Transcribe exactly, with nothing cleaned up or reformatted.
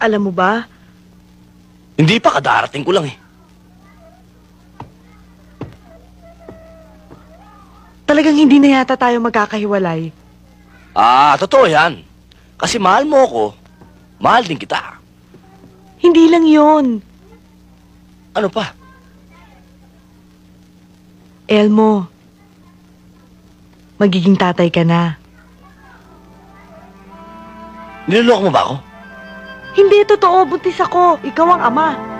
Alam mo ba, Hindi pa, kadarating ko lang eh. talagang hindi na yata tayo magkakahiwalay. Ah, totoo yan. Kasi mahal mo ako, mahal din kita. Hindi lang yon. Ano pa? Elmo, magiging tatay ka na. Niloloko mo ba ako? Hindi totoo, buntis ako. Ikaw ang ama.